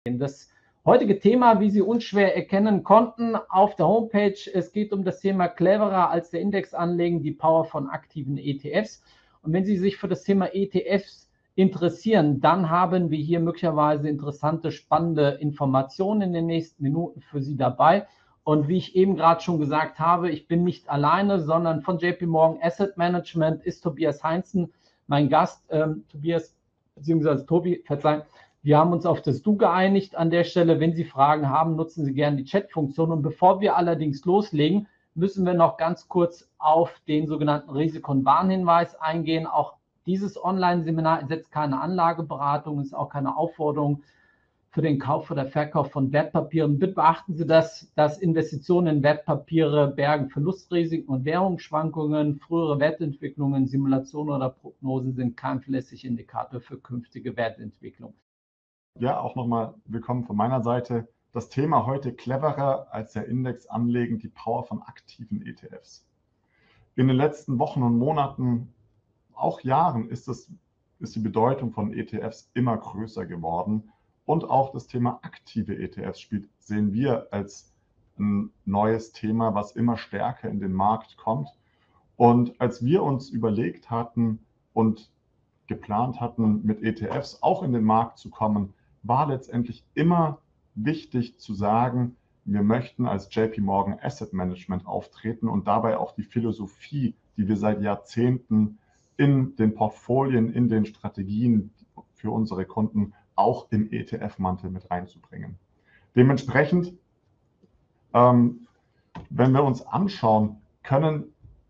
Das heutige Thema, wie Sie unschwer erkennen konnten, auf der Homepage, es geht um das Thema cleverer als der Index anlegen, die Power von aktiven ETFs. Und wenn Sie sich für das Thema ETFs interessieren, dann haben wir hier möglicherweise interessante, spannende Informationen in den nächsten Minuten für Sie dabei. Und wie ich eben gerade schon gesagt habe, ich bin nicht alleine, sondern von JP Morgan Asset Management ist Tobias Heinzen mein Gast. Tobias, beziehungsweise Tobi, verzeihen. Wir haben uns auf das Du geeinigt an der Stelle. Wenn Sie Fragen haben, nutzen Sie gerne die Chat-Funktion. Und bevor wir allerdings loslegen, müssen wir noch ganz kurz auf den sogenannten Risiko- und Warnhinweis eingehen. Auch dieses Online-Seminar setzt keine Anlageberatung, ist auch keine Aufforderung für den Kauf oder Verkauf von Wertpapieren. Bitte beachten Sie, dass Investitionen in Wertpapiere bergen Verlustrisiken und Währungsschwankungen. Frühere Wertentwicklungen, Simulationen oder Prognosen sind kein verlässlicher Indikator für künftige Wertentwicklung. Ja, auch nochmal willkommen von meiner Seite. Das Thema heute: cleverer als der Index anlegen, die Power von aktiven ETFs. In den letzten Wochen und Monaten, auch Jahren, ist die Bedeutung von ETFs immer größer geworden. Und auch das Thema aktive ETFs sehen wir als ein neues Thema, was immer stärker in den Markt kommt. Und als wir uns überlegt hatten und geplant hatten, mit ETFs auch in den Markt zu kommen, war letztendlich immer wichtig zu sagen, wir möchten als JP Morgan Asset Management auftreten und dabei auch die Philosophie, die wir seit Jahrzehnten in den Portfolien, in den Strategien für unsere Kunden auch im ETF-Mantel mit reinzubringen. Dementsprechend, wenn wir uns anschauen, können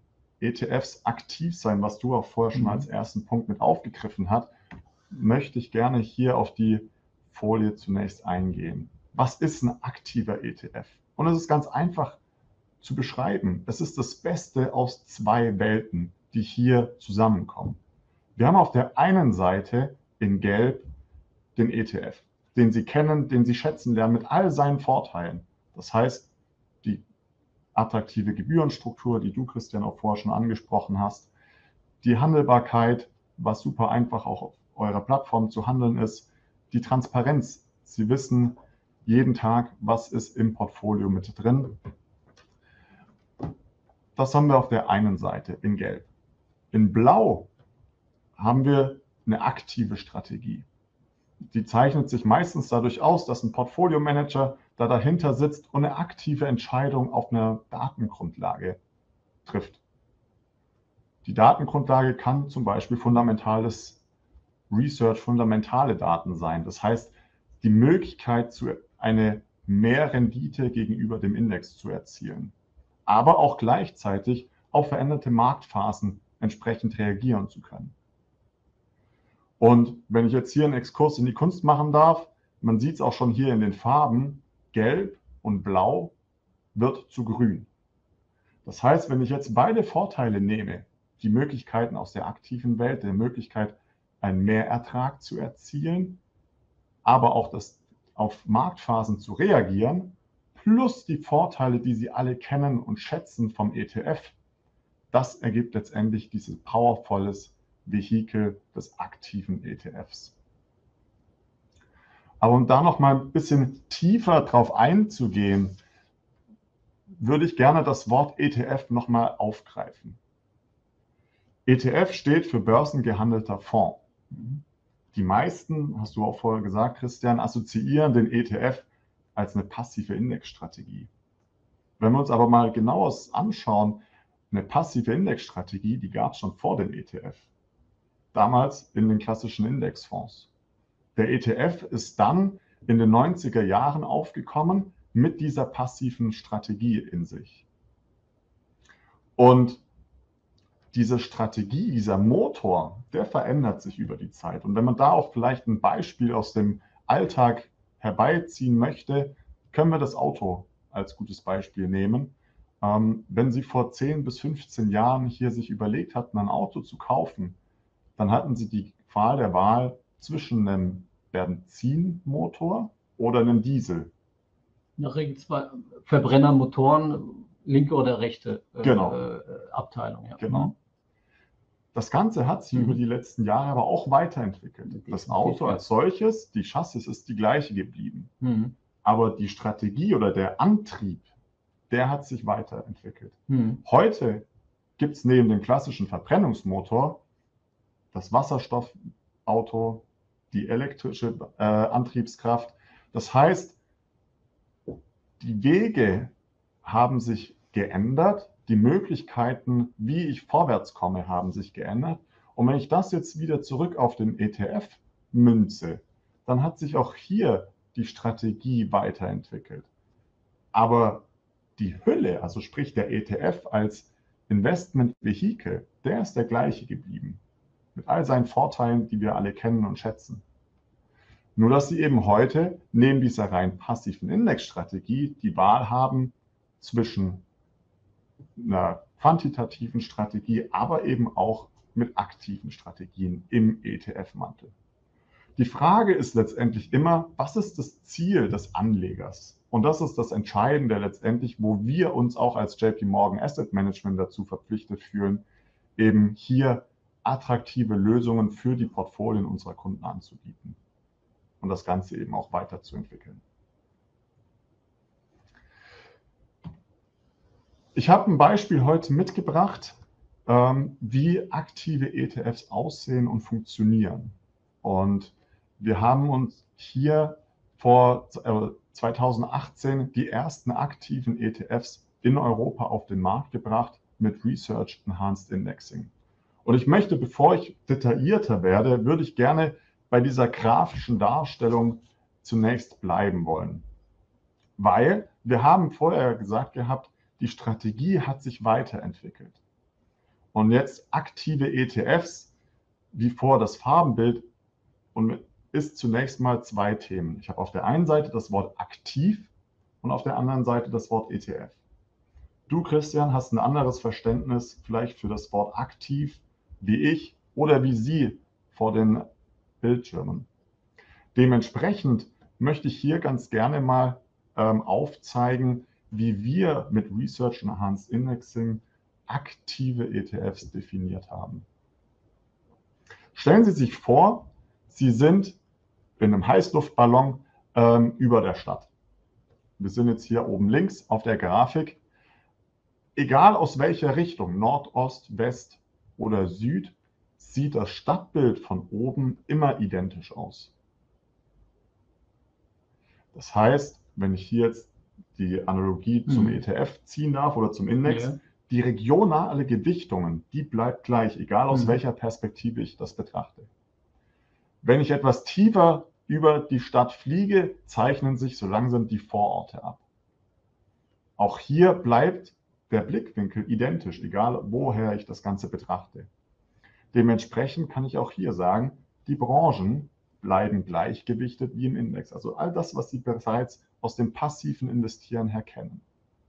ETFs aktiv sein, was du auch vorher schon als ersten Punkt mit aufgegriffen hast, möchte ich gerne hier auf die Folie zunächst eingehen. Was ist ein aktiver ETF? Und es ist ganz einfach zu beschreiben. Es ist das Beste aus zwei Welten, die hier zusammenkommen. Wir haben auf der einen Seite in Gelb den ETF, den Sie kennen, den Sie schätzen lernen mit all seinen Vorteilen. Das heißt, die attraktive Gebührenstruktur, die du, Christian, auch vorher schon angesprochen hast, die Handelbarkeit, was super einfach auch auf eurer Plattform zu handeln ist, die Transparenz. Sie wissen jeden Tag, was ist im Portfolio mit drin. Das haben wir auf der einen Seite in Gelb. In Blau haben wir eine aktive Strategie. Die zeichnet sich meistens dadurch aus, dass ein Portfolio-Manager da dahinter sitzt und eine aktive Entscheidung auf einer Datengrundlage trifft. Die Datengrundlage kann zum Beispiel fundamentales Research, fundamentale Daten sein. Das heißt, die Möglichkeit, eine Mehrrendite gegenüber dem Index zu erzielen, aber auch gleichzeitig auf veränderte Marktphasen entsprechend reagieren zu können. Und wenn ich jetzt hier einen Exkurs in die Kunst machen darf, man sieht es auch schon hier in den Farben, Gelb und Blau wird zu Grün. Das heißt, wenn ich jetzt beide Vorteile nehme, die Möglichkeiten aus der aktiven Welt, der Möglichkeit, einen Mehrertrag zu erzielen, aber auch das auf Marktphasen zu reagieren, plus die Vorteile, die Sie alle kennen und schätzen vom ETF, das ergibt letztendlich dieses powervolles Vehikel des aktiven ETFs. Aber um da noch mal ein bisschen tiefer drauf einzugehen, würde ich gerne das Wort ETF noch mal aufgreifen. ETF steht für börsengehandelter Fonds. Die meisten, hast du auch vorher gesagt, Christian, assoziieren den ETF als eine passive Indexstrategie. Wenn wir uns aber mal genauer anschauen, eine passive Indexstrategie, die gab es schon vor dem ETF. Damals in den klassischen Indexfonds. Der ETF ist dann in den 90er Jahren aufgekommen mit dieser passiven Strategie in sich. Und diese Strategie, dieser Motor, der verändert sich über die Zeit. Und wenn man da auch vielleicht ein Beispiel aus dem Alltag herbeiziehen möchte, können wir das Auto als gutes Beispiel nehmen. Wenn Sie vor 10 bis 15 Jahren hier sich überlegt hatten, ein Auto zu kaufen, dann hatten Sie die Qual der Wahl zwischen einem Benzinmotor oder einem Diesel. In der Regel zwei Verbrennermotoren, linke oder rechte Genau. Abteilung. Ja. Genau. Das Ganze hat sich über die letzten Jahre aber auch weiterentwickelt. Das Auto als solches, die Chassis ist die gleiche geblieben. Aber die Strategie oder der Antrieb, der hat sich weiterentwickelt. Heute gibt es neben dem klassischen Verbrennungsmotor das Wasserstoffauto, die elektrische Antriebskraft. Das heißt, die Wege haben sich geändert, die Möglichkeiten, wie ich vorwärts komme, haben sich geändert. Und wenn ich das jetzt wieder zurück auf den ETF münze, dann hat sich auch hier die Strategie weiterentwickelt. Aber die Hülle, also sprich der ETF als Investmentvehikel, der ist der gleiche geblieben. Mit all seinen Vorteilen, die wir alle kennen und schätzen. Nur dass Sie eben heute neben dieser rein passiven Indexstrategie die Wahl haben zwischen einer quantitativen Strategie, aber eben auch mit aktiven Strategien im ETF-Mantel. Die Frage ist letztendlich immer, was ist das Ziel des Anlegers? Und das ist das Entscheidende letztendlich, wo wir uns auch als JP Morgan Asset Management dazu verpflichtet fühlen, eben hier attraktive Lösungen für die Portfolien unserer Kunden anzubieten und das Ganze eben auch weiterzuentwickeln. Ich habe ein Beispiel heute mitgebracht, wie aktive ETFs aussehen und funktionieren. Und wir haben uns hier vor 2018 die ersten aktiven ETFs in Europa auf den Markt gebracht mit Research Enhanced Indexing. Und ich möchte, bevor ich detaillierter werde, würde ich gerne bei dieser grafischen Darstellung zunächst bleiben wollen. Weil wir haben vorher gesagt gehabt, die Strategie hat sich weiterentwickelt. Und jetzt aktive ETFs, wie vor das Farbenbild, und ist zunächst mal zwei Themen. Ich habe auf der einen Seite das Wort aktiv und auf der anderen Seite das Wort ETF. Du, Christian, hast ein anderes Verständnis vielleicht für das Wort aktiv wie ich oder wie Sie vor den Bildschirmen. Dementsprechend möchte ich hier ganz gerne mal aufzeigen, wie wir mit Research Enhanced Indexing aktive ETFs definiert haben. Stellen Sie sich vor, Sie sind in einem Heißluftballon über der Stadt. Wir sind jetzt hier oben links auf der Grafik. Egal aus welcher Richtung, Nord, Ost, West oder Süd, sieht das Stadtbild von oben immer identisch aus. Das heißt, wenn ich hier jetzt die Analogie zum ETF ziehen darf oder zum Index, die regionale Gewichtungen, die bleibt gleich, egal aus welcher Perspektive ich das betrachte. Wenn ich etwas tiefer über die Stadt fliege, zeichnen sich so langsam die Vororte ab. Auch hier bleibt der Blickwinkel identisch, egal woher ich das Ganze betrachte. Dementsprechend kann ich auch hier sagen, die Branchen bleiben gleichgewichtet wie im Index. Also all das, was Sie bereits aus dem passiven Investieren her kennen.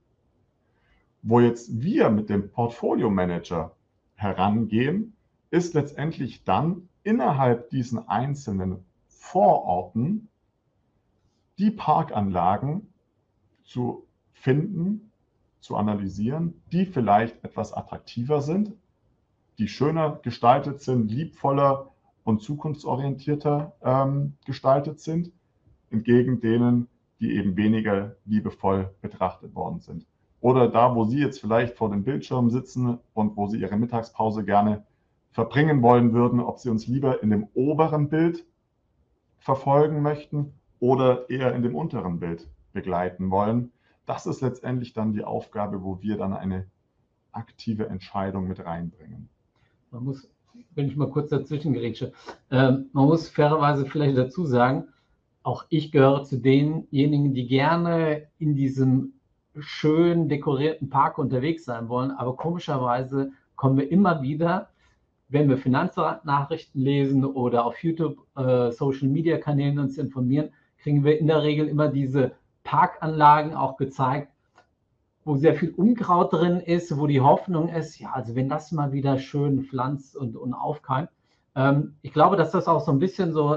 Wo jetzt wir mit dem Portfolio Manager herangehen, ist letztendlich dann innerhalb diesen einzelnen Vororten die Parkanlagen zu finden, zu analysieren, die vielleicht etwas attraktiver sind, die schöner gestaltet sind, liebvoller und zukunftsorientierter gestaltet sind, entgegen denen, die eben weniger liebevoll betrachtet worden sind. Oder da, wo Sie jetzt vielleicht vor dem Bildschirm sitzen und wo Sie Ihre Mittagspause gerne verbringen wollen würden, ob Sie uns lieber in dem oberen Bild verfolgen möchten oder eher in dem unteren Bild begleiten wollen. Das ist letztendlich dann die Aufgabe, wo wir dann eine aktive Entscheidung mit reinbringen. Man muss, wenn ich mal kurz dazwischen gerätsche, man muss fairerweise vielleicht dazu sagen, auch ich gehöre zu denjenigen, die gerne in diesem schön dekorierten Park unterwegs sein wollen, aber komischerweise kommen wir immer wieder, wenn wir Finanznachrichten lesen oder auf YouTube, Social-Media-Kanälen uns informieren, kriegen wir in der Regel immer diese Parkanlagen auch gezeigt, wo sehr viel Unkraut drin ist, wo die Hoffnung ist, ja, also wenn das mal wieder schön pflanzt und aufkeimt. Ich glaube, dass das auch so ein bisschen so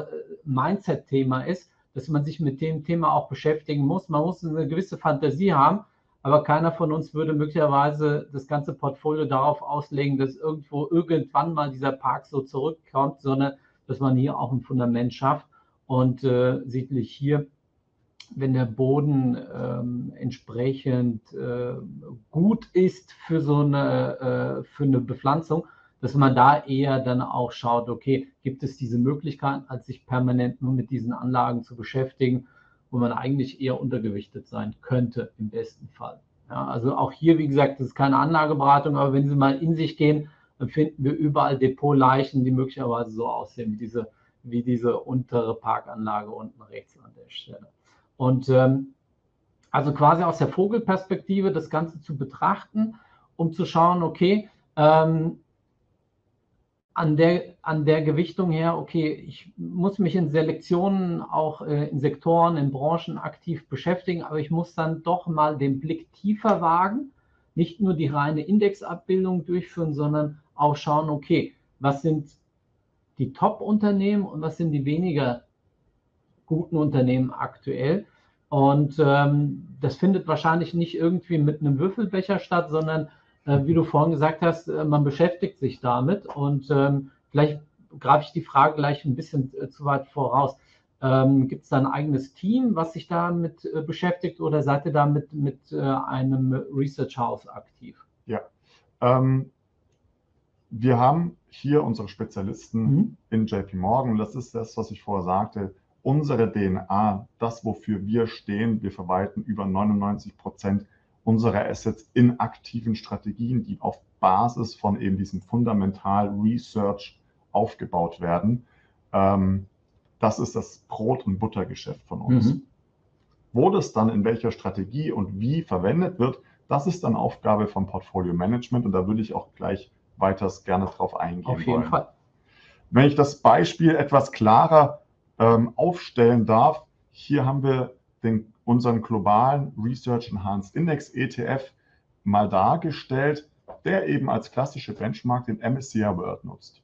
Mindset-Thema ist, dass man sich mit dem Thema auch beschäftigen muss. Man muss eine gewisse Fantasie haben, aber keiner von uns würde möglicherweise das ganze Portfolio darauf auslegen, dass irgendwann mal dieser Park so zurückkommt, sondern dass man hier auch ein Fundament schafft und sicherlich hier, wenn der Boden entsprechend gut ist für für eine Bepflanzung, dass man da eher dann auch schaut, okay, gibt es diese Möglichkeit, als sich permanent nur mit diesen Anlagen zu beschäftigen, wo man eigentlich eher untergewichtet sein könnte im besten Fall. Ja, also auch hier, wie gesagt, das ist keine Anlageberatung, aber wenn Sie mal in sich gehen, dann finden wir überall Depotleichen, die möglicherweise so aussehen wie diese untere Parkanlage unten rechts an der Stelle. Und also quasi aus der Vogelperspektive das Ganze zu betrachten, um zu schauen, okay, an der Gewichtung her, okay, ich muss mich in Selektionen, auch in Sektoren, in Branchen aktiv beschäftigen, aber ich muss dann doch mal den Blick tiefer wagen, nicht nur die reine Indexabbildung durchführen, sondern auch schauen, okay, was sind die Top-Unternehmen und was sind die weniger guten Unternehmen aktuell. Und das findet wahrscheinlich nicht irgendwie mit einem Würfelbecher statt, sondern wie du vorhin gesagt hast, man beschäftigt sich damit. Und vielleicht greife ich die Frage gleich ein bisschen zu weit voraus. Gibt es da ein eigenes Team, was sich damit beschäftigt, oder seid ihr da mit einem Research House aktiv? Ja, wir haben hier unsere Spezialisten in JP Morgan. Das ist das, was ich vorher sagte. Unsere DNA, das, wofür wir stehen, wir verwalten über 99% unserer Assets in aktiven Strategien, die auf Basis von eben diesem Fundamental Research aufgebaut werden. Das ist das Brot- und Buttergeschäft von uns. Wo das dann in welcher Strategie und wie verwendet wird, das ist dann Aufgabe vom Portfolio Management, und da würde ich auch gleich weiters gerne drauf eingehen wollen. Auf jeden Fall. Wenn ich das Beispiel etwas klarer aufstellen darf, hier haben wir unseren globalen Research Enhanced Index ETF mal dargestellt, der eben als klassische Benchmark den MSCI World nutzt.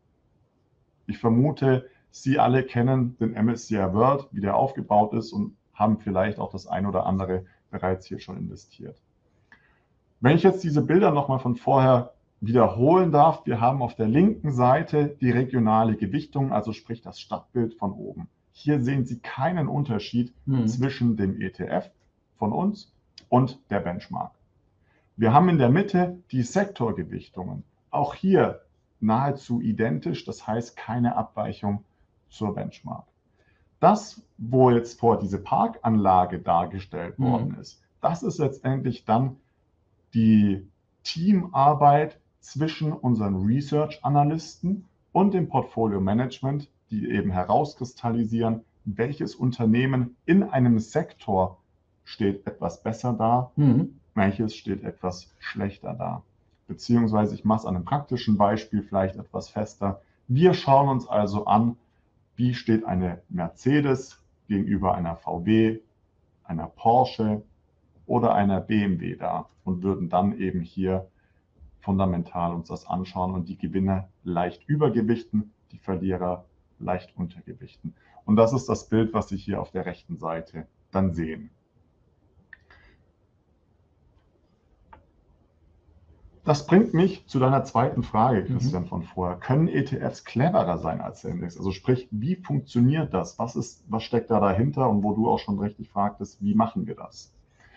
Ich vermute, Sie alle kennen den MSCI World, wie der aufgebaut ist, und haben vielleicht auch das ein oder andere bereits hier schon investiert. Wenn ich jetzt diese Bilder nochmal von vorher wiederholen darf, wir haben auf der linken Seite die regionale Gewichtung, also sprich das Stadtbild von oben. Hier sehen Sie keinen Unterschied zwischen dem ETF von uns und der Benchmark. Wir haben in der Mitte die Sektorgewichtungen. Auch hier nahezu identisch, das heißt keine Abweichung zur Benchmark. Das, wo jetzt vor diese Parkanlage dargestellt worden ist, das ist letztendlich dann die Teamarbeit zwischen unseren Research-Analysten und dem Portfolio-Management, die eben herauskristallisieren, welches Unternehmen in einem Sektor steht etwas besser da, welches steht etwas schlechter da. Beziehungsweise, ich mache es an einem praktischen Beispiel vielleicht etwas fester. Wir schauen uns also an, wie steht eine Mercedes gegenüber einer VW, einer Porsche oder einer BMW da, und würden dann eben hier fundamental uns das anschauen und die Gewinner leicht übergewichten, die Verlierer leicht untergewichten. Und das ist das Bild, was Sie hier auf der rechten Seite dann sehen. Das bringt mich zu deiner zweiten Frage, Christian, von vorher. Können ETFs cleverer sein als der Index? Also sprich, wie funktioniert das? Was steckt da dahinter? Und wo du auch schon richtig fragtest, wie machen wir das?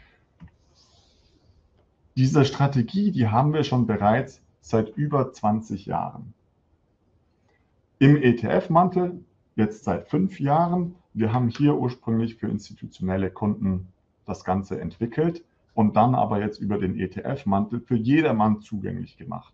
Diese Strategie, die haben wir schon bereits seit über 20 Jahren. Im ETF-Mantel jetzt seit 5 Jahren. Wir haben hier ursprünglich für institutionelle Kunden das Ganze entwickelt und dann aber jetzt über den ETF-Mantel für jedermann zugänglich gemacht.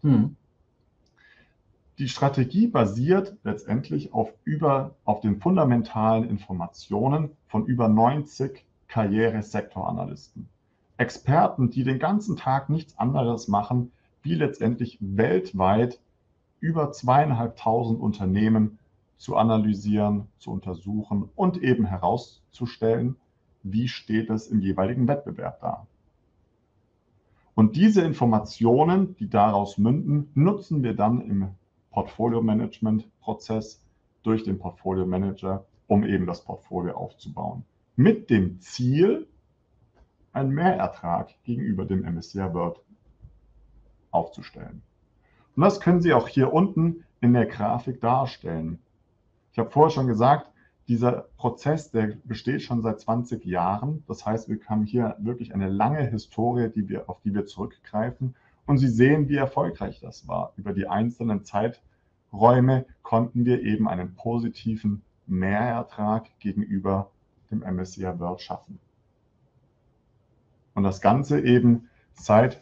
Die Strategie basiert letztendlich auf den fundamentalen Informationen von über 90 Karrieresektoranalysten. Experten, die den ganzen Tag nichts anderes machen, wie letztendlich weltweit über 2.500 Unternehmen zu analysieren, zu untersuchen und eben herauszustellen, wie steht es im jeweiligen Wettbewerb da. Und diese Informationen, die daraus münden, nutzen wir dann im Portfolio-Management-Prozess durch den Portfolio-Manager, um eben das Portfolio aufzubauen. Mit dem Ziel, einen Mehrertrag gegenüber dem MSCI World aufzustellen. Und das können Sie auch hier unten in der Grafik darstellen. Ich habe vorher schon gesagt, dieser Prozess, der besteht schon seit 20 Jahren. Das heißt, wir haben hier wirklich eine lange Historie, auf die wir zurückgreifen. Und Sie sehen, wie erfolgreich das war. Über die einzelnen Zeiträume konnten wir eben einen positiven Mehrertrag gegenüber dem MSCI World schaffen. Und das Ganze eben seit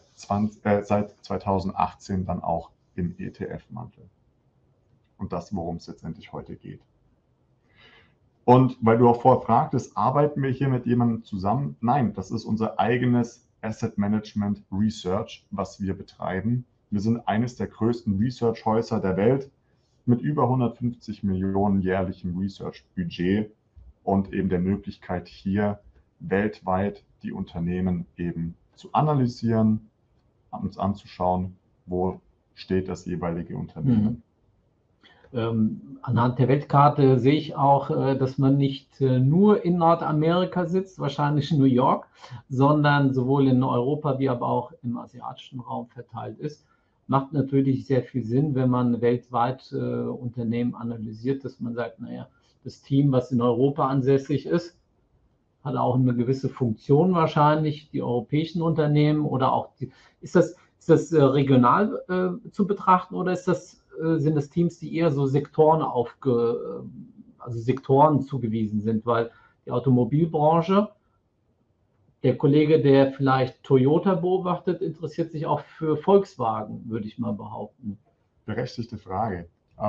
2018 dann auch im ETF-Mantel. Und das, worum es letztendlich heute geht. Und weil du auch vorher fragtest, arbeiten wir hier mit jemandem zusammen? Nein, das ist unser eigenes Asset Management Research, was wir betreiben. Wir sind eines der größten Research-Häuser der Welt mit über 150 Millionen jährlichem Research-Budget und eben der Möglichkeit, hier weltweit die Unternehmen eben zu analysieren, uns anzuschauen, wo steht das jeweilige Unternehmen. Anhand der Weltkarte sehe ich auch, dass man nicht nur in Nordamerika sitzt, wahrscheinlich in New York, sondern sowohl in Europa wie aber auch im asiatischen Raum verteilt ist. Macht natürlich sehr viel Sinn, wenn man weltweit Unternehmen analysiert, dass man sagt, naja, das Team, was in Europa ansässig ist, hat auch eine gewisse Funktion wahrscheinlich, die europäischen Unternehmen oder auch ist das regional zu betrachten oder sind das Teams, die eher so Sektoren Sektoren zugewiesen sind, weil die Automobilbranche, der Kollege, der vielleicht Toyota beobachtet, interessiert sich auch für Volkswagen, würde ich mal behaupten. Berechtigte Frage.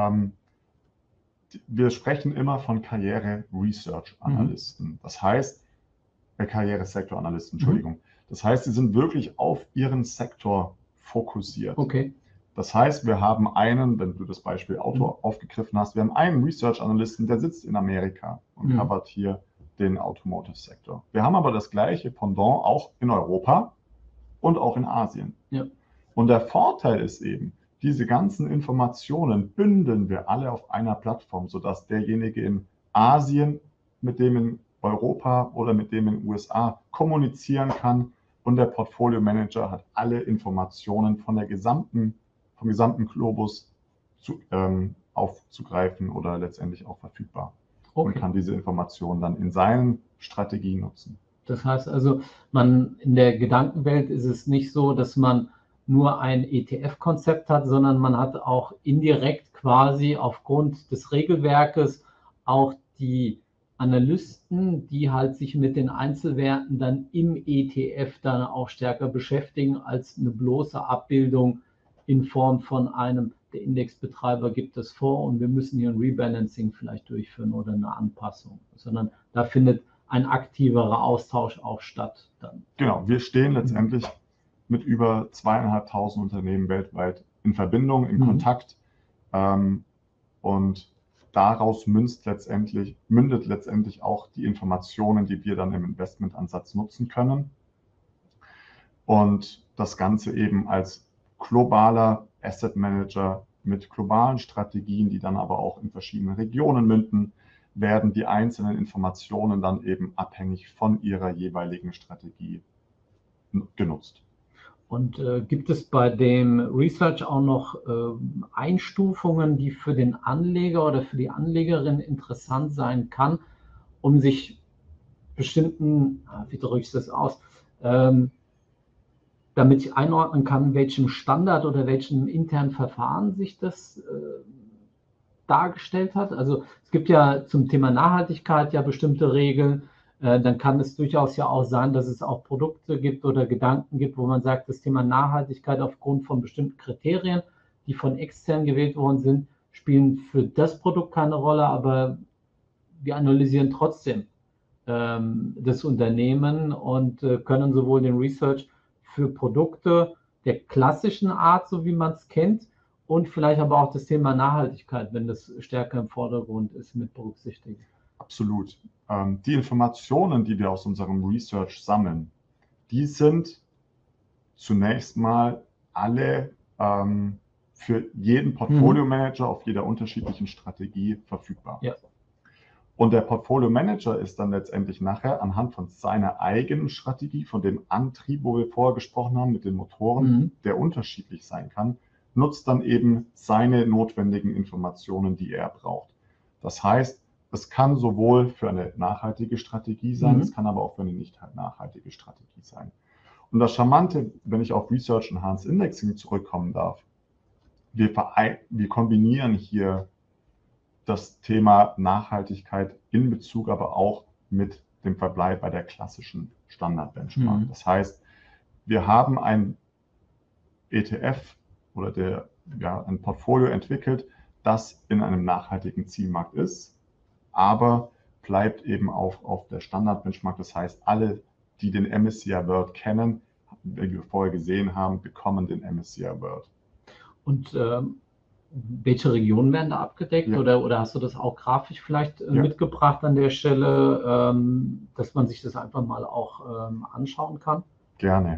Wir sprechen immer von Karriere-Research-Analysten. Das heißt, Karrieresektor-Analysten, Entschuldigung. Das heißt, sie sind wirklich auf ihren Sektor fokussiert. Okay. Das heißt, wir haben einen, wenn du das Beispiel Auto aufgegriffen hast, wir haben einen Research-Analysten, der sitzt in Amerika und covert hier den Automotive-Sektor. Wir haben aber das gleiche Pendant auch in Europa und auch in Asien. Ja. Und der Vorteil ist eben, diese ganzen Informationen bündeln wir alle auf einer Plattform, sodass derjenige in Asien mit dem in Europa oder mit dem in den USA kommunizieren kann und der Portfolio-Manager hat alle Informationen vom gesamten Globus aufzugreifen oder letztendlich auch verfügbar. Okay. Und kann diese Informationen dann in seinen Strategien nutzen. Das heißt also, in der Gedankenwelt ist es nicht so, dass man nur ein ETF-Konzept hat, sondern man hat auch indirekt quasi aufgrund des Regelwerkes auch die Analysten, die halt sich mit den Einzelwerten dann im ETF dann auch stärker beschäftigen als eine bloße Abbildung in Form von der Indexbetreiber gibt es vor und wir müssen hier ein Rebalancing vielleicht durchführen oder eine Anpassung, sondern da findet ein aktiverer Austausch auch statt dann. Genau, wir stehen letztendlich mit über 2.500 Unternehmen weltweit in Verbindung, in Kontakt und daraus mündet letztendlich auch die Informationen, die wir dann im Investmentansatz nutzen können und das Ganze eben als globaler Asset Manager mit globalen Strategien, die dann aber auch in verschiedenen Regionen münden, werden die einzelnen Informationen dann eben abhängig von ihrer jeweiligen Strategie genutzt. Und gibt es bei dem Research auch noch Einstufungen, die für den Anleger oder für die Anlegerin interessant sein kann, um sich bestimmten, wie drücke ich das aus, damit ich einordnen kann, welchem Standard oder welchem internen Verfahren sich das dargestellt hat? Also es gibt ja zum Thema Nachhaltigkeit ja bestimmte Regeln. Dann kann es durchaus ja auch sein, dass es auch Produkte gibt oder Gedanken gibt, wo man sagt, das Thema Nachhaltigkeit aufgrund von bestimmten Kriterien, die von extern gewählt worden sind, spielen für das Produkt keine Rolle, aber wir analysieren trotzdem das Unternehmen und können sowohl den Research für Produkte der klassischen Art, so wie man es kennt, und vielleicht aber auch das Thema Nachhaltigkeit, wenn das stärker im Vordergrund ist, mit berücksichtigen. Absolut. Die Informationen, die wir aus unserem Research sammeln, die sind zunächst mal alle für jeden Portfolio-Manager auf jeder unterschiedlichen Strategie verfügbar. Ja. Und der Portfolio Manager ist dann letztendlich nachher anhand von seiner eigenen Strategie, von dem Antrieb, wo wir vorher gesprochen haben, mit den Motoren, der unterschiedlich sein kann, nutzt dann eben seine notwendigen Informationen, die er braucht. Das heißt, es kann sowohl für eine nachhaltige Strategie sein, es kann aber auch für eine nicht nachhaltige Strategie sein. Und das Charmante, wenn ich auf Research Enhanced Indexing zurückkommen darf, wir kombinieren hier das Thema Nachhaltigkeit in Bezug aber auch mit dem Verbleib bei der klassischen Standard-Benchmark. Das heißt, wir haben ein ETF oder ein Portfolio entwickelt, das in einem nachhaltigen Zielmarkt ist, aber bleibt eben auch auf der Standard-Benchmark. Das heißt, alle, die den MSCI World kennen, wie wir vorher gesehen haben, bekommen den MSCI World. Und welche Regionen werden da abgedeckt? Ja. Oder hast du das auch grafisch vielleicht mitgebracht an der Stelle, dass man sich das einfach mal auch anschauen kann? Gerne.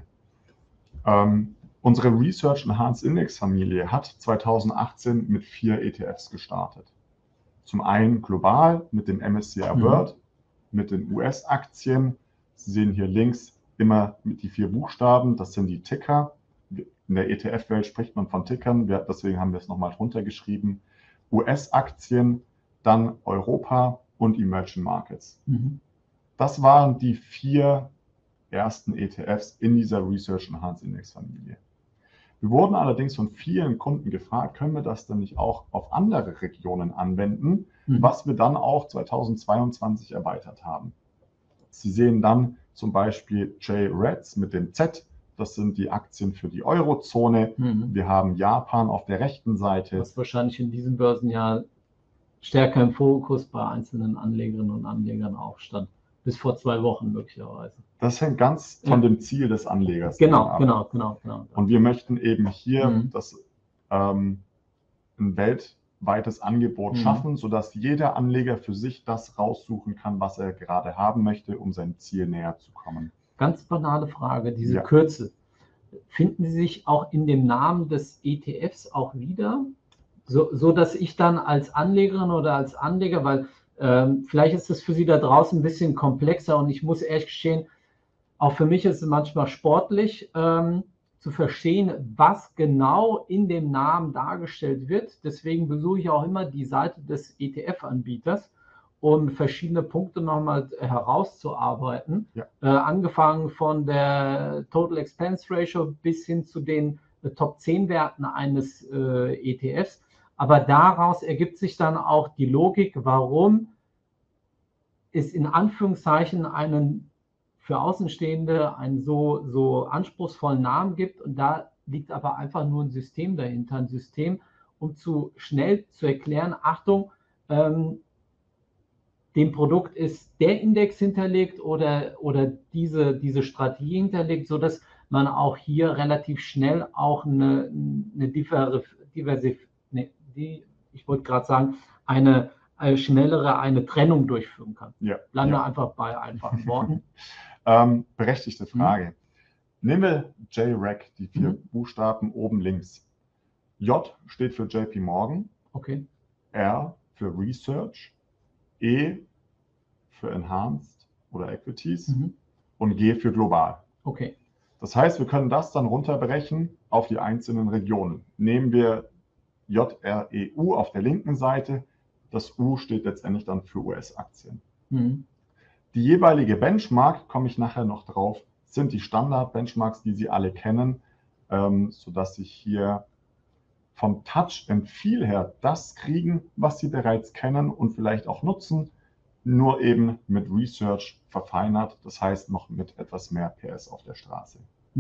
Unsere Research Enhanced Index Familie hat 2018 mit 4 ETFs gestartet. Zum einen global mit dem MSCI World, mit den US-Aktien. Sie sehen hier links immer mit die 4 Buchstaben, das sind die Ticker. In der ETF-Welt spricht man von Tickern, deswegen haben wir es nochmal drunter geschrieben. US-Aktien, dann Europa und Emerging Markets. Das waren die 4 ersten ETFs in dieser Research Enhanced Index Familie. Wir wurden allerdings von vielen Kunden gefragt, können wir das denn nicht auch auf andere Regionen anwenden, was wir dann auch 2022 erweitert haben. Sie sehen dann zum Beispiel JREDS mit dem Z, das sind die Aktien für die Eurozone. Wir haben Japan auf der rechten Seite. Was wahrscheinlich in diesem Börsenjahr stärker im Fokus bei einzelnen Anlegerinnen und Anlegern auch stand. Bis vor 2 Wochen möglicherweise. Das hängt ganz von dem Ziel des Anlegers ab. Genau. Und wir möchten eben hier ein weltweites Angebot schaffen, sodass jeder Anleger für sich das raussuchen kann, was er gerade haben möchte, um seinem Ziel näher zu kommen. Ganz banale Frage, diese Kürzel. Finden Sie sich auch in dem Namen des ETFs auch wieder? So dass ich dann als Anlegerin oder als Anleger, weil vielleicht ist es für Sie da draußen ein bisschen komplexer und ich muss ehrlich gestehen, auch für mich ist es manchmal sportlich zu verstehen, was genau in dem Namen dargestellt wird. Deswegen besuche ich auch immer die Seite des ETF-Anbieters, um verschiedene Punkte nochmal herauszuarbeiten. Angefangen von der Total Expense Ratio bis hin zu den Top 10 Werten eines ETFs. Aber daraus ergibt sich dann auch die Logik, warum es in Anführungszeichen einen für Außenstehende einen so anspruchsvollen Namen gibt. Und da liegt aber einfach nur ein System dahinter. Ein System, um schnell zu erklären, Achtung, dem Produkt ist der Index hinterlegt oder diese Strategie hinterlegt, sodass man auch hier relativ schnell auch eine schnellere Trennung durchführen kann. Bleiben wir einfach bei einfachen Worten. Berechtigte Frage. Nehmen wir JREC, die 4 Buchstaben oben links. J steht für JP Morgan, R für Research, E für Enhanced oder Equities und G für Global. Das heißt, wir können das dann runterbrechen auf die einzelnen Regionen. Nehmen wir JREU auf der linken Seite, das U steht letztendlich dann für US-Aktien. Die jeweilige Benchmark, komme ich nachher noch drauf, sind die Standard-Benchmarks, die Sie alle kennen, sodass Sie hier vom Touch and Feel her das kriegen, was Sie bereits kennen und vielleicht auch nutzen, nur eben mit Research verfeinert, das heißt noch mit etwas mehr PS auf der Straße.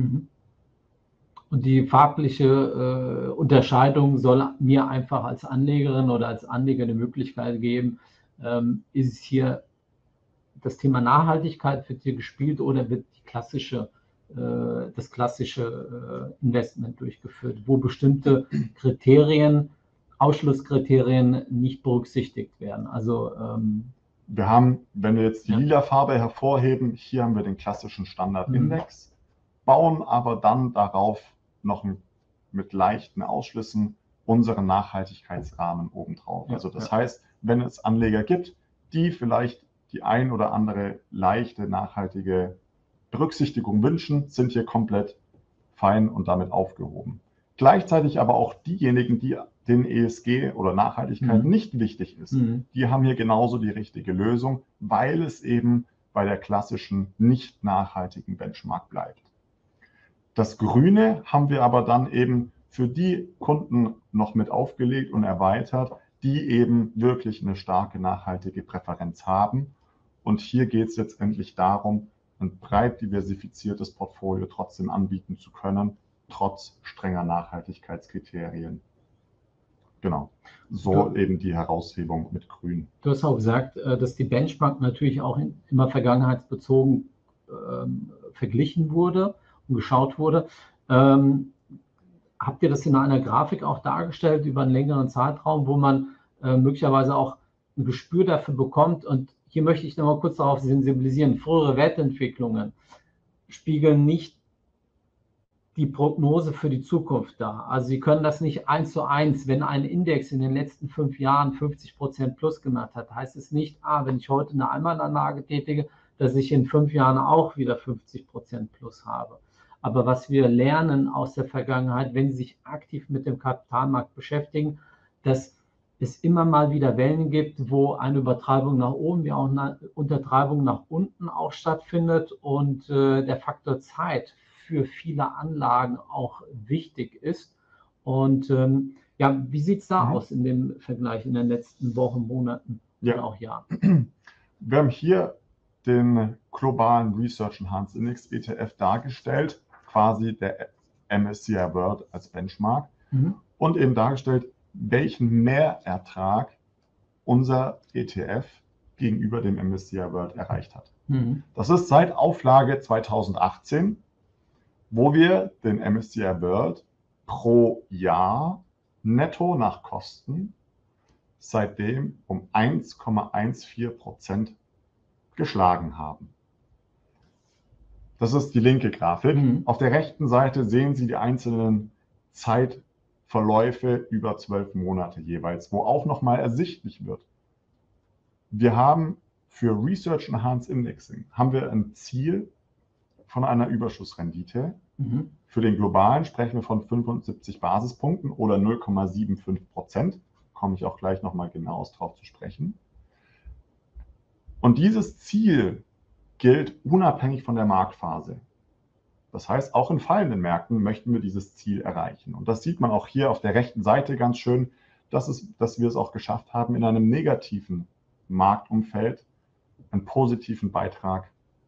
Und die farbliche Unterscheidung soll mir einfach als Anlegerin oder als Anleger eine Möglichkeit geben, ist hier das Thema Nachhaltigkeit, wird hier gespielt oder wird das klassische Investment durchgeführt, wo bestimmte Ausschlusskriterien nicht berücksichtigt werden. Also wir haben, wenn wir jetzt die lila Farbe hervorheben, hier haben wir den klassischen Standardindex, bauen aber dann darauf noch mit leichten Ausschlüssen unseren Nachhaltigkeitsrahmen obendrauf. Also das heißt, wenn es Anleger gibt, die vielleicht die ein oder andere leichte, nachhaltige Berücksichtigung wünschen, sind hier komplett fein und damit aufgehoben. Gleichzeitig aber auch diejenigen, denen ESG oder Nachhaltigkeit nicht wichtig ist, die haben hier genauso die richtige Lösung, weil es eben bei der klassischen nicht nachhaltigen Benchmark bleibt. Das Grüne haben wir aber dann eben für die Kunden noch mit aufgelegt und erweitert, die eben wirklich eine starke nachhaltige Präferenz haben. Und hier geht es letztendlich darum, ein breit diversifiziertes Portfolio trotzdem anbieten zu können, trotz strenger Nachhaltigkeitskriterien. Genau, so eben die Heraushebung mit Grün. Du hast auch gesagt, dass die Benchmark natürlich auch immer vergangenheitsbezogen verglichen wurde und geschaut wurde. Habt ihr das in einer Grafik auch dargestellt über einen längeren Zeitraum, wo man möglicherweise auch ein Gespür dafür bekommt? Und hier möchte ich noch mal kurz darauf sensibilisieren. Frühere Wertentwicklungen spiegeln nicht die Prognose für die Zukunft dar. Also Sie können das nicht 1:1, wenn ein Index in den letzten 5 Jahren 50% plus gemacht hat, heißt es nicht, wenn ich heute eine Einmalanlage tätige, dass ich in 5 Jahren auch wieder 50% plus habe. Aber was wir lernen aus der Vergangenheit, wenn Sie sich aktiv mit dem Kapitalmarkt beschäftigen, dass es immer mal wieder Wellen gibt, wo eine Übertreibung nach oben, wie auch eine Untertreibung nach unten auch stattfindet und der Faktor Zeit für viele Anlagen auch wichtig ist. Und ja, wie sieht es da aus in dem Vergleich in den letzten Wochen, Monaten oder auch Jahren? Wir haben hier den globalen Research Enhanced Index ETF dargestellt, quasi der MSCI World als Benchmark und eben dargestellt, welchen Mehrertrag unser ETF gegenüber dem MSCI World erreicht hat. Das ist seit Auflage 2018, wo wir den MSCI World pro Jahr netto nach Kosten seitdem um 1,14% geschlagen haben. Das ist die linke Grafik. Auf der rechten Seite sehen Sie die einzelnen Zeitverläufe über 12 Monate jeweils, wo auch nochmal ersichtlich wird. Wir haben für Research Enhanced Indexing haben wir ein Ziel von einer Überschussrendite. Für den globalen sprechen wir von 75 Basispunkten oder 0,75%. Komme ich auch gleich nochmal genaues drauf zu sprechen. Und dieses Ziel gilt unabhängig von der Marktphase. Das heißt, auch in fallenden Märkten möchten wir dieses Ziel erreichen. Und das sieht man auch hier auf der rechten Seite ganz schön, dass wir es auch geschafft haben, in einem negativen Marktumfeld einen positiven Beitrag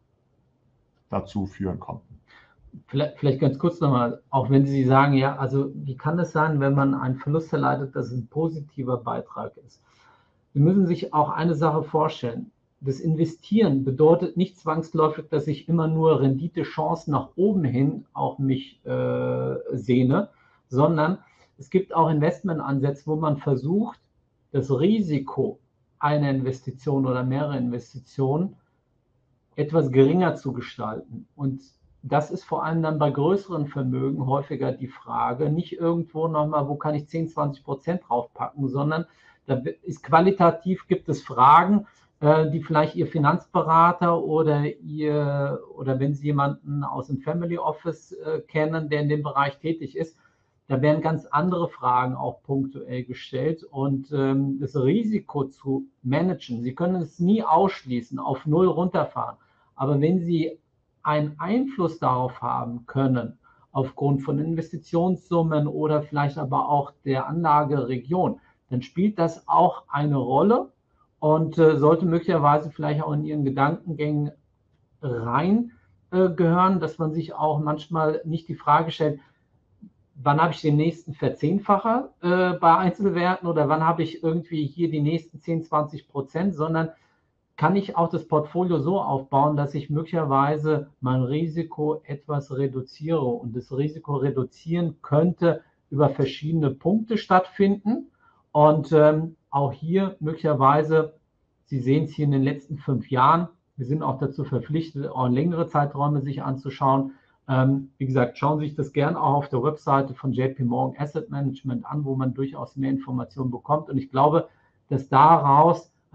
dazu führen konnten. Vielleicht ganz kurz nochmal, auch wenn Sie sagen, ja, also wie kann es sein, wenn man einen Verlust erleidet, dass es ein positiver Beitrag ist? Sie müssen sich auch eine Sache vorstellen. Das Investieren bedeutet nicht zwangsläufig, dass ich immer nur Renditechancen nach oben hin auch mich sehne, sondern es gibt auch Investmentansätze, wo man versucht, das Risiko einer Investition oder mehrerer Investitionen etwas geringer zu gestalten. Und das ist vor allem dann bei größeren Vermögen häufiger die Frage, nicht irgendwo nochmal, wo kann ich 10-20% draufpacken, sondern da ist qualitativ, gibt es Fragen, die vielleicht Ihr Finanzberater oder wenn Sie jemanden aus dem Family Office kennen, der in dem Bereich tätig ist, da werden ganz andere Fragen auch punktuell gestellt und das Risiko zu managen, Sie können es nie ausschließen, auf null runterfahren, aber wenn Sie einen Einfluss darauf haben können, aufgrund von Investitionssummen oder vielleicht aber auch der Anlageregion, dann spielt das auch eine Rolle und sollte möglicherweise vielleicht auch in Ihren Gedankengängen rein gehören, dass man sich auch manchmal nicht die Frage stellt, wann habe ich den nächsten Verzehnfacher bei Einzelwerten oder wann habe ich irgendwie hier die nächsten 10-20%, sondern kann ich auch das Portfolio so aufbauen, dass ich möglicherweise mein Risiko etwas reduziere. Und das Risiko reduzieren könnte über verschiedene Punkte stattfinden. Und auch hier möglicherweise, Sie sehen es hier in den letzten 5 Jahren, wir sind auch dazu verpflichtet, auch längere Zeiträume sich anzuschauen. Wie gesagt, schauen Sie sich das gerne auch auf der Webseite von JP Morgan Asset Management an, wo man durchaus mehr Informationen bekommt. Und ich glaube, dass daraus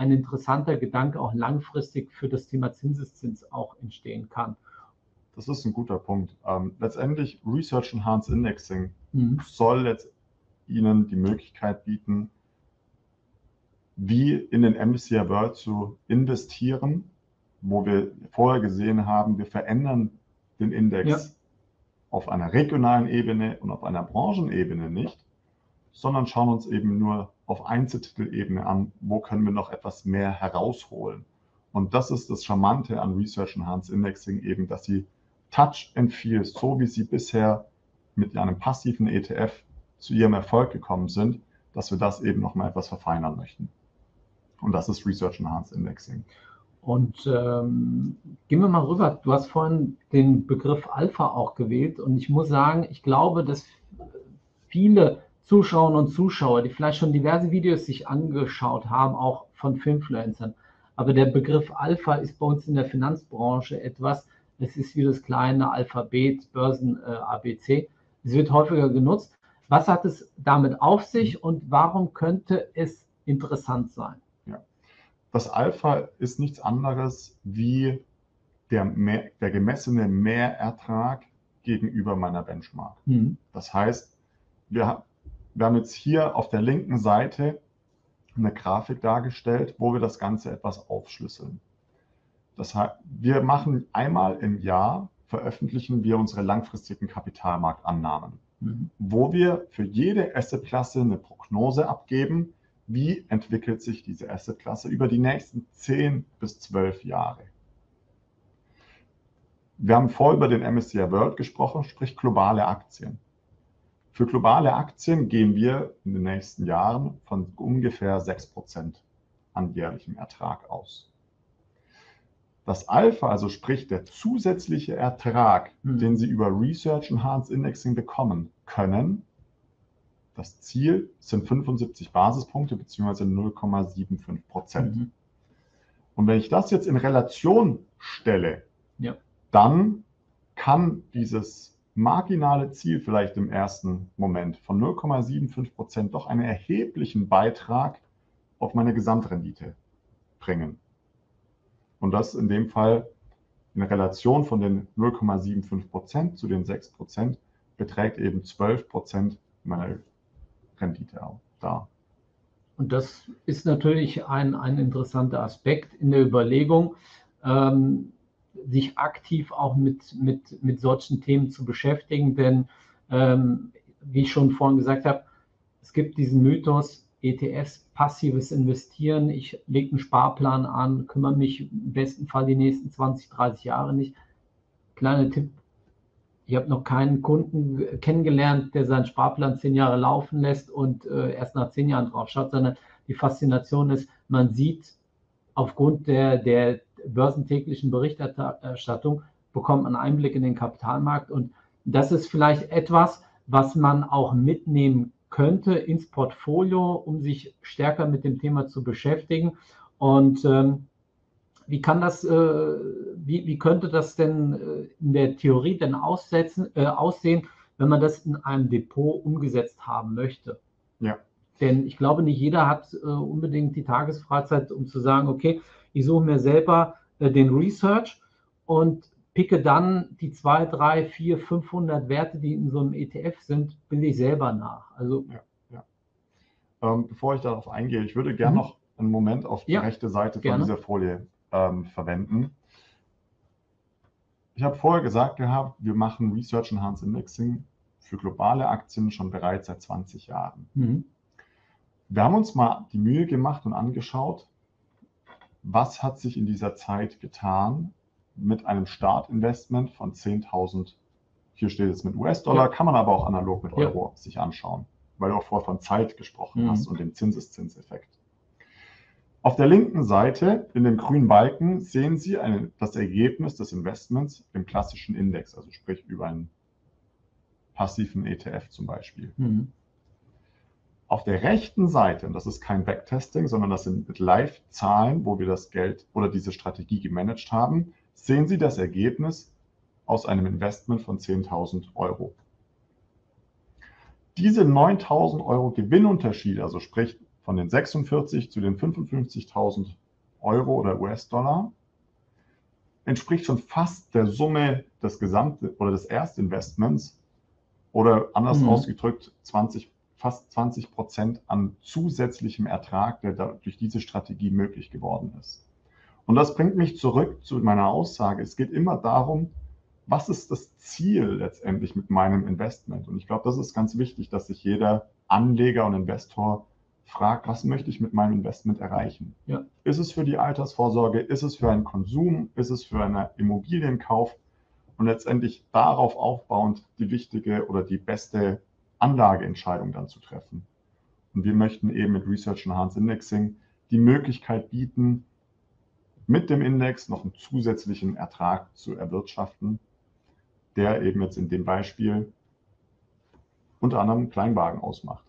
ein interessanter Gedanke auch langfristig für das Thema Zinseszins auch entstehen kann. Das ist ein guter Punkt. Letztendlich Research Enhanced Indexing soll jetzt Ihnen die Möglichkeit bieten, wie in den MSCI World zu investieren, wo wir vorher gesehen haben, wir verändern den Index auf einer regionalen Ebene und auf einer Branchenebene nicht, sondern schauen uns eben nur auf Einzeltitelebene an, wo können wir noch etwas mehr herausholen. Und das ist das Charmante an Research Enhanced Indexing eben, dass Sie Touch and Feel, so wie Sie bisher mit einem passiven ETF zu Ihrem Erfolg gekommen sind, dass wir das eben noch mal etwas verfeinern möchten. Und das ist Research Enhanced Indexing. Und gehen wir mal rüber. Du hast vorhin den Begriff Alpha auch gewählt. Und ich muss sagen, ich glaube, dass viele Zuschauerinnen und Zuschauer, die vielleicht schon diverse Videos sich angeschaut haben, auch von Finfluencern, aber der Begriff Alpha ist bei uns in der Finanzbranche etwas, es ist wie das kleine Alphabet, Börsen-ABC. Es wird häufiger genutzt. Was hat es damit auf sich und warum könnte es interessant sein? Das Alpha ist nichts anderes wie der gemessene Mehrertrag gegenüber meiner Benchmark. Das heißt, wir haben jetzt hier auf der linken Seite eine Grafik dargestellt, wo wir das Ganze etwas aufschlüsseln. Das heißt, wir machen einmal im Jahr, veröffentlichen wir unsere langfristigen Kapitalmarktannahmen, wo wir für jede Assetklasse eine Prognose abgeben, wie entwickelt sich diese Assetklasse über die nächsten 10 bis 12 Jahre. Wir haben vorher über den MSCI World gesprochen, sprich globale Aktien. Für globale Aktien gehen wir in den nächsten Jahren von ungefähr 6% an jährlichem Ertrag aus. Das Alpha, also sprich der zusätzliche Ertrag, den Sie über Research Enhanced Indexing bekommen können, das Ziel sind 75 Basispunkte bzw. 0,75%. Und wenn ich das jetzt in Relation stelle, dann kann dieses marginale Ziel vielleicht im ersten Moment von 0,75% doch einen erheblichen Beitrag auf meine Gesamtrendite bringen. Und das in dem Fall in Relation von den 0,75% zu den 6% beträgt eben 12% meiner Rendite auch da. Und das ist natürlich ein interessanter Aspekt in der Überlegung, sich aktiv auch mit solchen Themen zu beschäftigen, denn wie ich schon vorhin gesagt habe, es gibt diesen Mythos, ETFs, passives Investieren, ich lege einen Sparplan an, kümmere mich im besten Fall die nächsten 20, 30 Jahre nicht. Kleiner Tipp, ich habe noch keinen Kunden kennengelernt, der seinen Sparplan 10 Jahre laufen lässt und erst nach 10 Jahren drauf schaut, sondern die Faszination ist, man sieht aufgrund der börsentäglichen Berichterstattung, bekommt man Einblick in den Kapitalmarkt und das ist vielleicht etwas, was man auch mitnehmen könnte ins Portfolio, um sich stärker mit dem Thema zu beschäftigen. Und wie könnte das denn in der Theorie denn aussehen, wenn man das in einem Depot umgesetzt haben möchte? Ja. Denn ich glaube, nicht jeder hat unbedingt die Tagesfreizeit, um zu sagen, okay, ich suche mir selber den Research und picke dann die 2, 3, 4, 500 Werte, die in so einem ETF sind, bilde ich selber nach. Also, bevor ich darauf eingehe, ich würde gerne noch einen Moment auf die rechte Seite von dieser Folie verwenden. Ich habe vorher gesagt gehabt, wir machen Research Enhanced Indexing für globale Aktien schon bereits seit 20 Jahren. Wir haben uns mal die Mühe gemacht und angeschaut, was hat sich in dieser Zeit getan mit einem Startinvestment von 10.000, hier steht es mit US-Dollar, kann man aber auch analog mit Euro sich anschauen, weil du auch vorher von Zeit gesprochen hast und dem Zinseszinseffekt. Auf der linken Seite, in dem grünen Balken, sehen Sie das Ergebnis des Investments im klassischen Index, also sprich über einen passiven ETF zum Beispiel. Auf der rechten Seite, und das ist kein Backtesting, sondern das sind mit Live-Zahlen, wo wir das Geld oder diese Strategie gemanagt haben, sehen Sie das Ergebnis aus einem Investment von 10.000 Euro. Diese 9.000 Euro Gewinnunterschied, also sprich von den 46 zu den 55.000 Euro oder US-Dollar entspricht schon fast der Summe des des Erstinvestments oder anders ausgedrückt fast 20% an zusätzlichem Ertrag, der durch diese Strategie möglich geworden ist. Und das bringt mich zurück zu meiner Aussage. Es geht immer darum, was ist das Ziel letztendlich mit meinem Investment? Und ich glaube, das ist ganz wichtig, dass sich jeder Anleger und Investor fragt, was möchte ich mit meinem Investment erreichen? Ja. Ist es für die Altersvorsorge? Ist es für einen Konsum? Ist es für einen Immobilienkauf? Und letztendlich darauf aufbauend die wichtige oder die beste Anlageentscheidung dann zu treffen. Und wir möchten eben mit Research Enhanced Indexing die Möglichkeit bieten, mit dem Index noch einen zusätzlichen Ertrag zu erwirtschaften, der eben jetzt in dem Beispiel unter anderem Kleinwagen ausmacht.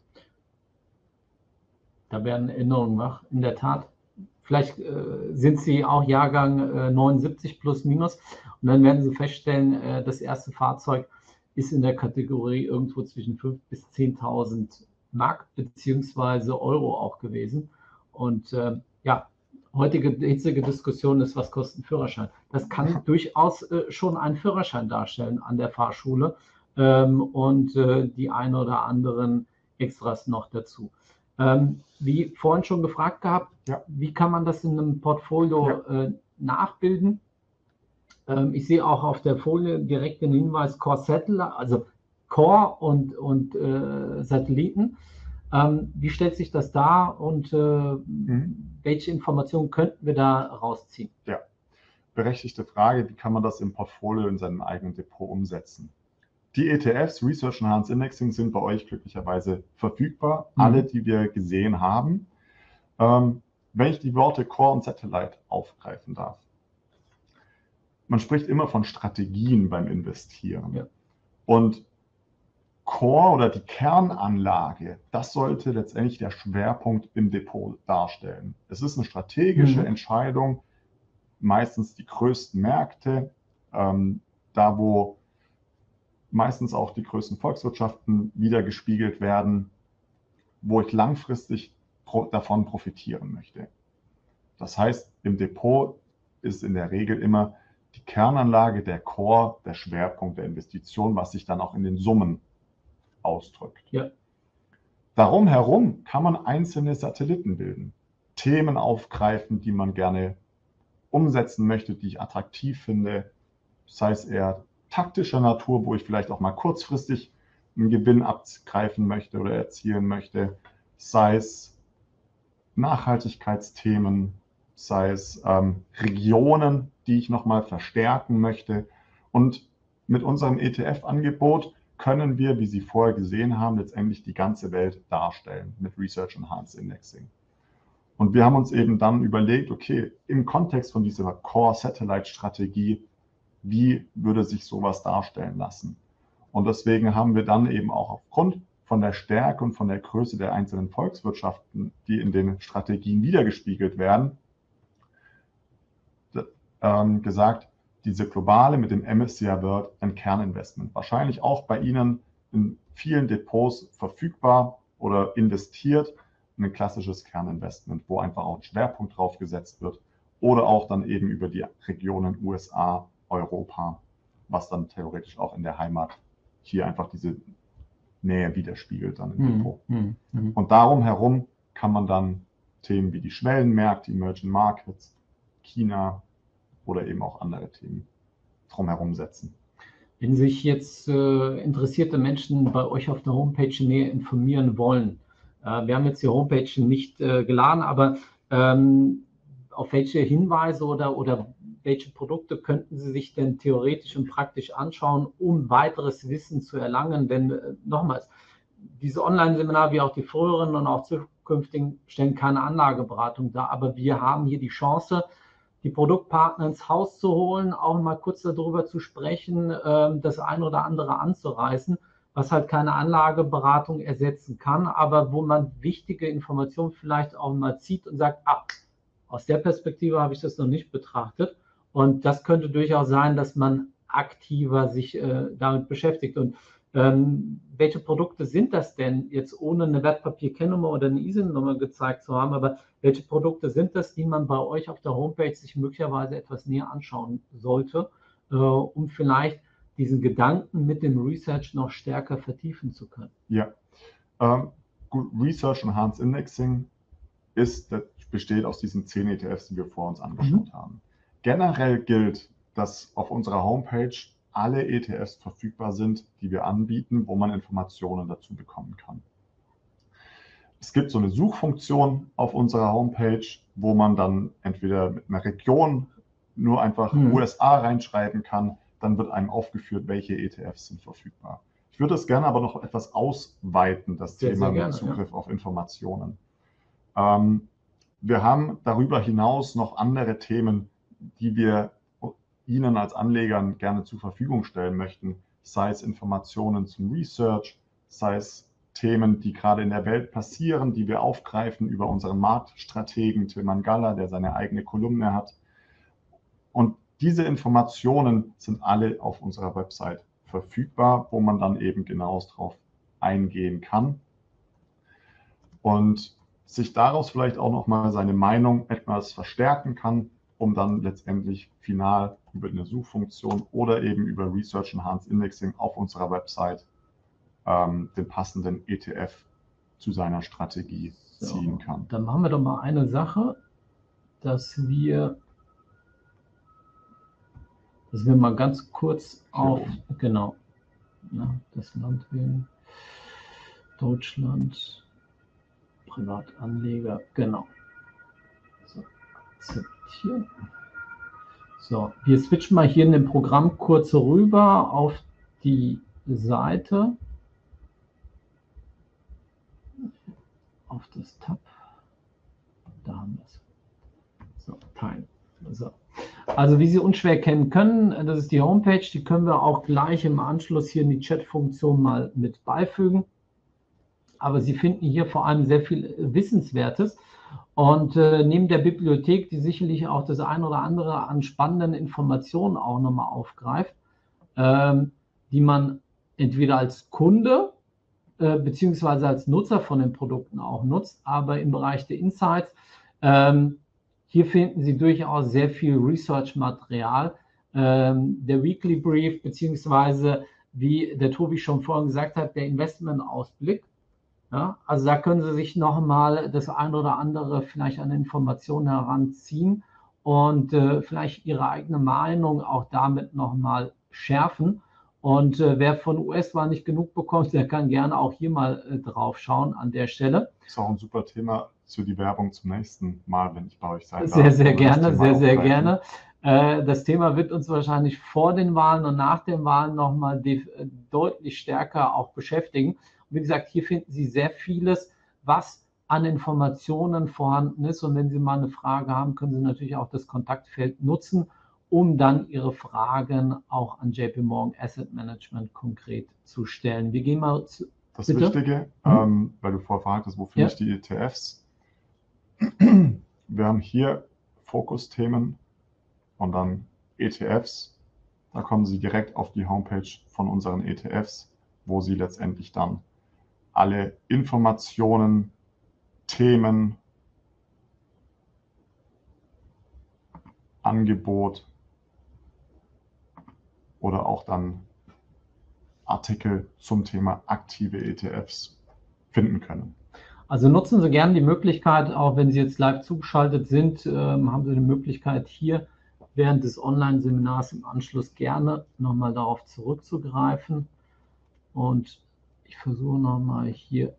Da werden Erinnerungen wach, in der Tat. Vielleicht sind Sie auch Jahrgang 79 plus minus und dann werden Sie feststellen, das erste Fahrzeug ist in der Kategorie irgendwo zwischen 5.000 bis 10.000 Mark bzw. Euro auch gewesen. Und ja, heutige hitzige Diskussion ist, was kostet ein Führerschein? Das kann durchaus schon einen Führerschein darstellen an der Fahrschule und die ein oder anderen Extras noch dazu. Wie vorhin schon gefragt gehabt, ja. Wie kann man das in einem Portfolio nachbilden? Ich sehe auch auf der Folie direkt den Hinweis Core Satellite, also Core und Satelliten. Wie stellt sich das dar und welche Informationen könnten wir da rausziehen? Ja, berechtigte Frage, wie kann man das im Portfolio in seinem eigenen Depot umsetzen? Die ETFs, Research Enhanced Indexing, sind bei euch glücklicherweise verfügbar, alle, die wir gesehen haben. Wenn ich die Worte Core und Satellite aufgreifen darf. Man spricht immer von Strategien beim Investieren. Ja. Und Core oder die Kernanlage, das sollte letztendlich der Schwerpunkt im Depot darstellen. Es ist eine strategische Entscheidung, meistens die größten Märkte, da wo meistens auch die größten Volkswirtschaften wiedergespiegelt werden, wo ich langfristig davon profitieren möchte. Das heißt, im Depot ist in der Regel immer die Kernanlage, der Core, der Schwerpunkt der Investition, was sich dann auch in den Summen ausdrückt. Ja. Darum herum kann man einzelne Satelliten bilden, Themen aufgreifen, die man gerne umsetzen möchte, die ich attraktiv finde, sei es eher taktischer Natur, wo ich vielleicht auch mal kurzfristig einen Gewinn abgreifen möchte oder erzielen möchte, sei es Nachhaltigkeitsthemen, sei es Regionen, die ich nochmal verstärken möchte. Und mit unserem ETF-Angebot können wir, wie Sie vorher gesehen haben, letztendlich die ganze Welt darstellen mit Research Enhanced Indexing. Und wir haben uns eben dann überlegt, okay, im Kontext von dieser Core-Satellite-Strategie, wie würde sich sowas darstellen lassen? Und deswegen haben wir dann eben auch aufgrund von der Stärke und von der Größe der einzelnen Volkswirtschaften, die in den Strategien wiedergespiegelt werden, gesagt, diese globale mit dem MSCI World ein Kerninvestment. Wahrscheinlich auch bei Ihnen in vielen Depots verfügbar oder investiert. Ein klassisches Kerninvestment, wo einfach auch ein Schwerpunkt drauf gesetzt wird. Oder auch dann eben über die Regionen USA, Europa, was dann theoretisch auch in der Heimat hier einfach diese Nähe widerspiegelt dann im Depot. Und darum herum kann man dann Themen wie die Schwellenmärkte, Emerging Markets, China oder eben auch andere Themen drumherum setzen. Wenn sich jetzt interessierte Menschen bei euch auf der Homepage näher informieren wollen, wir haben jetzt die Homepage nicht geladen, aber auf welche Hinweise oder welche Produkte könnten Sie sich denn theoretisch und praktisch anschauen, um weiteres Wissen zu erlangen? Denn nochmals, diese Online-Seminare wie auch die früheren und auch zukünftigen stellen keine Anlageberatung dar, aber wir haben hier die Chance, die Produktpartner ins Haus zu holen, auch mal kurz darüber zu sprechen, das eine oder andere anzureißen, was halt keine Anlageberatung ersetzen kann, aber wo man wichtige Informationen vielleicht auch mal zieht und sagt, aus der Perspektive habe ich das noch nicht betrachtet. Und das könnte durchaus sein, dass man aktiver sich damit beschäftigt. Und Welche Produkte sind das denn, jetzt ohne eine Wertpapierkennnummer oder eine ISIN-Nummer gezeigt zu haben, aber welche Produkte sind das, die man bei euch auf der Homepage sich möglicherweise etwas näher anschauen sollte, um vielleicht diesen Gedanken mit dem Research noch stärker vertiefen zu können? Ja, gut, Research Enhanced Indexing besteht aus diesen 10 ETFs, die wir vor uns angeschaut haben. Generell gilt, dass auf unserer Homepage alle ETFs verfügbar sind, die wir anbieten, wo man Informationen dazu bekommen kann. Es gibt so eine Suchfunktion auf unserer Homepage, wo man dann entweder mit einer Region nur einfach USA reinschreiben kann, dann wird einem aufgeführt, welche ETFs sind verfügbar. Ich würde das gerne aber noch etwas ausweiten, das Thema mit Zugriff auf Informationen. Wir haben darüber hinaus noch andere Themen, die wir Ihnen als Anlegern gerne zur Verfügung stellen möchten, sei es Informationen zum Research, sei es Themen, die gerade in der Welt passieren, die wir aufgreifen über unseren Marktstrategen Tilman Galler, der seine eigene Kolumne hat. Und diese Informationen sind alle auf unserer Website verfügbar, wo man dann eben genauest drauf eingehen kann und sich daraus vielleicht auch nochmal seine Meinung etwas verstärken kann, um dann letztendlich final über eine Suchfunktion oder eben über Research Enhanced Indexing auf unserer Website den passenden ETF zu seiner Strategie ziehen kann. Dann machen wir doch mal eine Sache, dass wir mal ganz kurz auf, genau, das Land wählen, Deutschland, Privatanleger, genau. So, akzeptieren. So, wir switchen mal hier in dem Programm kurz rüber auf die Seite, auf das Tab, da haben wir es. So, teilen. So. Also wie Sie unschwer kennen können, das ist die Homepage, die können wir auch gleich im Anschluss hier in die Chat-Funktion mal mit beifügen. Aber Sie finden hier vor allem sehr viel Wissenswertes. Und neben der Bibliothek, die sicherlich auch das ein oder andere an spannenden Informationen auch nochmal aufgreift, die man entweder als Kunde beziehungsweise als Nutzer von den Produkten auch nutzt, aber im Bereich der Insights, hier finden Sie durchaus sehr viel Research-Material. Der Weekly Brief, beziehungsweise, wie der Tobi schon vorhin gesagt hat, der Investment-Ausblick. Ja, also da können Sie sich nochmal das ein oder andere vielleicht an Informationen heranziehen und vielleicht Ihre eigene Meinung auch damit nochmal schärfen. Und wer von US-Wahl nicht genug bekommt, der kann gerne auch hier mal drauf schauen an der Stelle. Das ist auch ein super Thema für die Werbung zum nächsten Mal, wenn ich bei euch sein darf. Sehr, sehr gerne, sehr, sehr gerne. Das Thema wird uns wahrscheinlich vor den Wahlen und nach den Wahlen nochmal deutlich stärker auch beschäftigen. Und wie gesagt, hier finden Sie sehr vieles, was an Informationen vorhanden ist. Und wenn Sie mal eine Frage haben, können Sie natürlich auch das Kontaktfeld nutzen, um dann Ihre Fragen auch an JP Morgan Asset Management konkret zu stellen. Wir gehen mal zu. Das Wichtige, weil du vorher gefragt hast, wo finde ich die ETFs? Wir haben hier Fokusthemen und dann ETFs. Da kommen Sie direkt auf die Homepage von unseren ETFs, wo Sie letztendlich dann alle Informationen, Themen, Angebot oder auch dann Artikel zum Thema aktive ETFs finden können. Also nutzen Sie gerne die Möglichkeit, auch wenn Sie jetzt live zugeschaltet sind, haben Sie die Möglichkeit hier während des Online-Seminars im Anschluss gerne nochmal darauf zurückzugreifen. Und ich versuche nochmal hier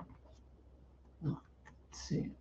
10.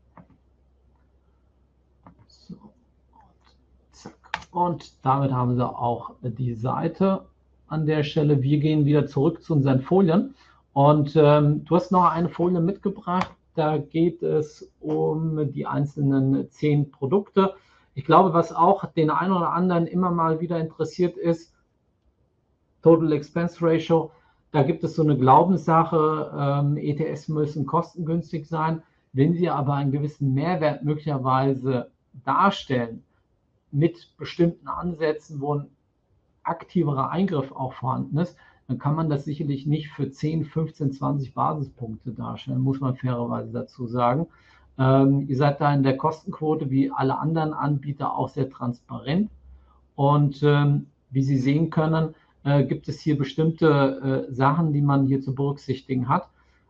So, und zack. Und damit haben Sie auch die Seite an der Stelle. Wir gehen wieder zurück zu unseren Folien. Und du hast noch eine Folie mitgebracht. Da geht es um die einzelnen 10 Produkte. Ich glaube, was auch den einen oder anderen immer mal wieder interessiert ist, Total Expense Ratio. Da gibt es so eine Glaubenssache, ETFs müssen kostengünstig sein. Wenn sie aber einen gewissen Mehrwert möglicherweise darstellen, mit bestimmten Ansätzen, wo ein aktiverer Eingriff auch vorhanden ist, dann kann man das sicherlich nicht für 10, 15, 20 Basispunkte darstellen, muss man fairerweise dazu sagen. Ihr seid da in der Kostenquote wie alle anderen Anbieter auch sehr transparent. Und wie Sie sehen können, gibt es hier bestimmte Sachen, die man hier zu berücksichtigen hat.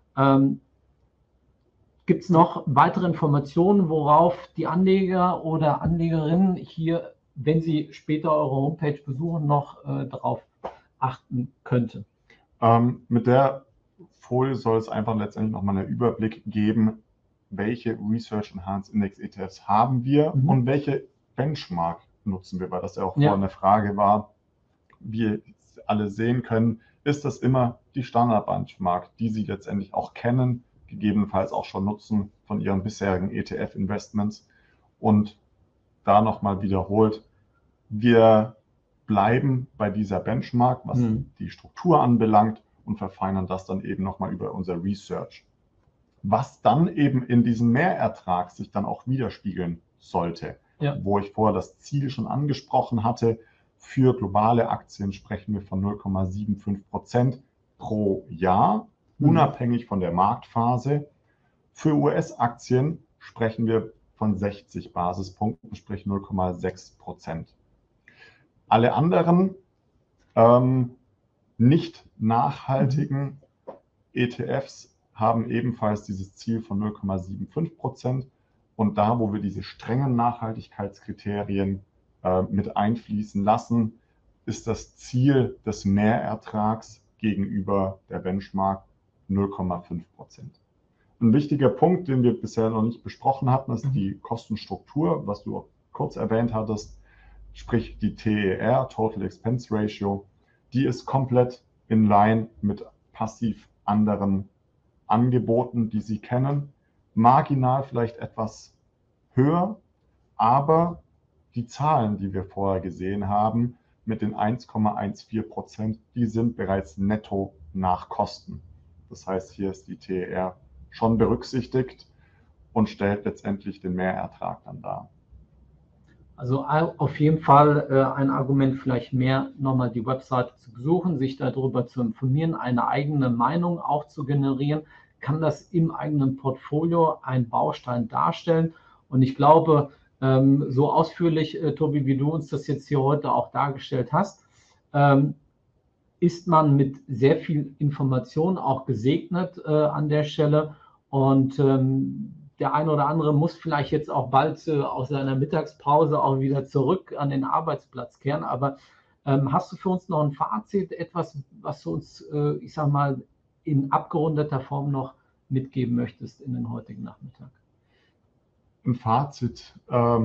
Gibt es noch weitere Informationen, worauf die Anleger oder Anlegerinnen hier, wenn sie später eure Homepage besuchen, noch darauf achten könnten? Mit der Folie soll es einfach letztendlich nochmal einen Überblick geben, welche Research Enhanced Index ETFs haben wir und welche Benchmark nutzen wir, weil das ja auch vorher eine Frage war. Wie alle sehen können, ist das immer die Standard-Benchmark, die Sie letztendlich auch kennen, gegebenenfalls auch schon nutzen von Ihren bisherigen ETF-Investments. Und da nochmal wiederholt, wir bleiben bei dieser Benchmark, was die Struktur anbelangt, und verfeinern das dann eben nochmal über unser Research. Was dann eben in diesem Mehrertrag sich dann auch widerspiegeln sollte, wo ich vorher das Ziel schon angesprochen hatte. Für globale Aktien sprechen wir von 0,75% pro Jahr, unabhängig von der Marktphase. Für US-Aktien sprechen wir von 60 Basispunkten, sprich 0,6%. Alle anderen nicht nachhaltigen ETFs haben ebenfalls dieses Ziel von 0,75%. Und da, wo wir diese strengen Nachhaltigkeitskriterien mit einfließen lassen, ist das Ziel des Mehrertrags gegenüber der Benchmark 0,5%. Ein wichtiger Punkt, den wir bisher noch nicht besprochen hatten, ist die Kostenstruktur, was du auch kurz erwähnt hattest, sprich die TER, Total Expense Ratio. Die ist komplett in line mit passiv anderen Angeboten, die Sie kennen. Marginal vielleicht etwas höher, aber die Zahlen, die wir vorher gesehen haben, mit den 1,14%, die sind bereits netto nach Kosten. Das heißt, hier ist die TER schon berücksichtigt und stellt letztendlich den Mehrertrag dann dar. Also auf jeden Fall ein Argument vielleicht mehr, nochmal die Webseite zu besuchen, sich darüber zu informieren, eine eigene Meinung auch zu generieren, kann das im eigenen Portfolio ein Baustein darstellen. Und ich glaube, so ausführlich, Tobi, wie du uns das jetzt hier heute auch dargestellt hast, ist man mit sehr viel Information auch gesegnet an der Stelle. Und der eine oder andere muss vielleicht jetzt auch bald aus seiner Mittagspause auch wieder zurück an den Arbeitsplatz kehren. Aber hast du für uns noch ein Fazit, etwas, was du uns, ich sag mal, in abgerundeter Form noch mitgeben möchtest in den heutigen Nachmittag? Ein Fazit,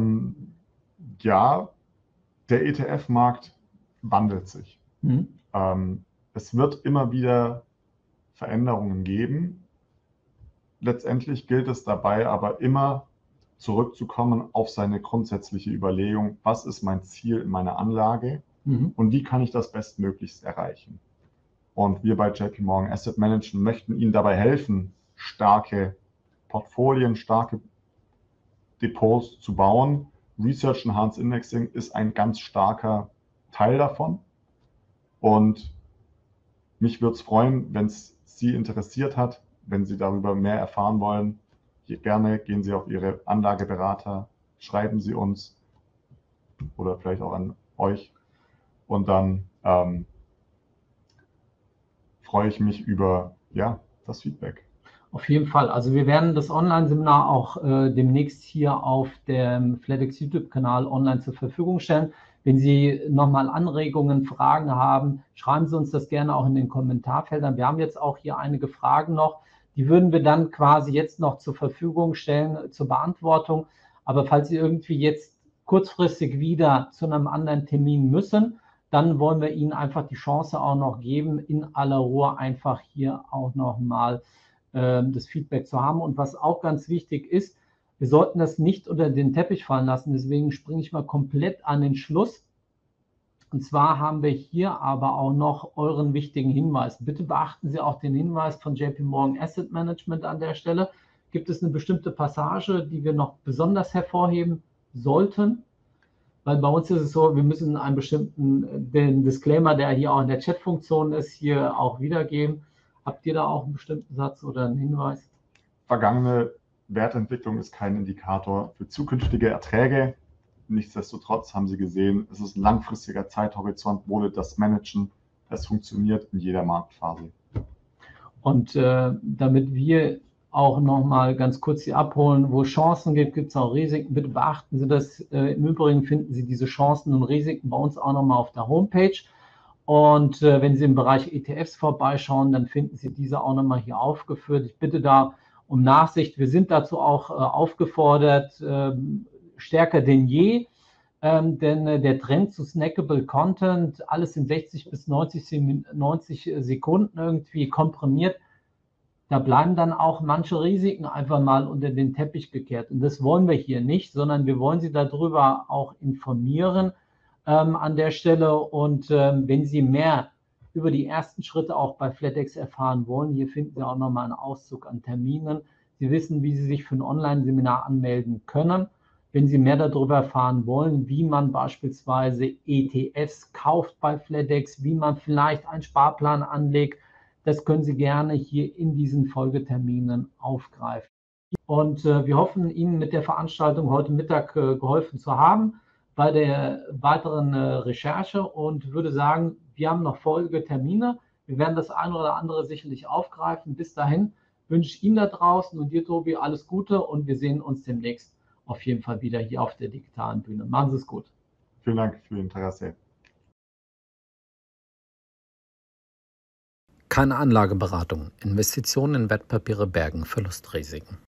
ja, der ETF-Markt wandelt sich. Es wird immer wieder Veränderungen geben. Letztendlich gilt es dabei aber immer zurückzukommen auf seine grundsätzliche Überlegung, was ist mein Ziel in meiner Anlage und wie kann ich das bestmöglichst erreichen. Und wir bei JP Morgan Asset Management möchten Ihnen dabei helfen, starke Portfolien, starke Depots zu bauen. Research Enhanced Indexing ist ein ganz starker Teil davon. Und mich würde es freuen, wenn es Sie interessiert hat, wenn Sie darüber mehr erfahren wollen. Gerne gehen Sie auf Ihre Anlageberater, schreiben Sie uns oder vielleicht auch an euch. Und dann freue ich mich über das Feedback. Auf jeden Fall. Also wir werden das Online-Seminar auch demnächst hier auf dem Flatex YouTube-Kanal online zur Verfügung stellen. Wenn Sie nochmal Anregungen, Fragen haben, schreiben Sie uns das gerne auch in den Kommentarfeldern. Wir haben jetzt auch hier einige Fragen noch. Die würden wir dann quasi jetzt noch zur Verfügung stellen zur Beantwortung. Aber falls Sie irgendwie jetzt kurzfristig wieder zu einem anderen Termin müssen, dann wollen wir Ihnen einfach die Chance auch noch geben, in aller Ruhe einfach hier auch nochmal das Feedback zu haben. Und was auch ganz wichtig ist, wir sollten das nicht unter den Teppich fallen lassen. Deswegen springe ich mal komplett an den Schluss. Und zwar haben wir hier aber auch noch euren wichtigen Hinweis. Bitte beachten Sie auch den Hinweis von JP Morgan Asset Management an der Stelle. Gibt es eine bestimmte Passage, die wir noch besonders hervorheben sollten? Weil bei uns ist es so, wir müssen einen bestimmten, den Disclaimer, der hier auch in der Chatfunktion ist, hier auch wiedergeben. Habt ihr da auch einen bestimmten Satz oder einen Hinweis? Vergangene Wertentwicklung ist kein Indikator für zukünftige Erträge. Nichtsdestotrotz haben Sie gesehen, es ist ein langfristiger Zeithorizont, wurde das managen. Es funktioniert in jeder Marktphase. Und damit wir auch nochmal ganz kurz Sie abholen, wo es Chancen gibt, gibt es auch Risiken. Bitte beachten Sie das. Im Übrigen finden Sie diese Chancen und Risiken bei uns auch nochmal auf der Homepage. Und wenn Sie im Bereich ETFs vorbeischauen, dann finden Sie diese auch nochmal hier aufgeführt. Ich bitte da um Nachsicht. Wir sind dazu auch aufgefordert, stärker denn je. Denn der Trend zu snackable Content, alles in 60 bis 90 Sekunden irgendwie komprimiert, da bleiben dann auch manche Risiken einfach mal unter den Teppich gekehrt. Und das wollen wir hier nicht, sondern wir wollen Sie darüber auch informieren an der Stelle. Und wenn Sie mehr über die ersten Schritte auch bei Flatex erfahren wollen, hier finden Sie auch nochmal einen Auszug an Terminen. Sie wissen, wie Sie sich für ein Online-Seminar anmelden können. Wenn Sie mehr darüber erfahren wollen, wie man beispielsweise ETFs kauft bei Flatex, wie man vielleicht einen Sparplan anlegt, das können Sie gerne hier in diesen Folgeterminen aufgreifen. Und wir hoffen, Ihnen mit der Veranstaltung heute Mittag geholfen zu haben bei der weiteren Recherche und würde sagen, wir haben noch Folgetermine. Wir werden das eine oder andere sicherlich aufgreifen. Bis dahin wünsche ich Ihnen da draußen und dir, Tobi, alles Gute und wir sehen uns demnächst auf jeden Fall wieder hier auf der digitalen Bühne. Machen Sie es gut. Vielen Dank für Ihr Interesse. Keine Anlageberatung. Investitionen in Wertpapiere bergen Verlustrisiken.